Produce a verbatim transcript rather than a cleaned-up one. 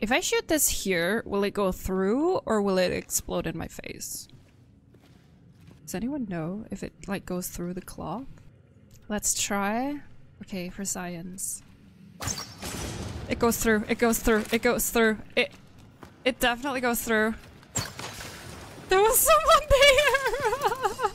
If I shoot this here, will it go through or will it explode in my face? Does anyone know if it like goes through the cloth? Let's try. Okay, for science. It goes through, it goes through, it goes through. It it definitely goes through. There was someone there!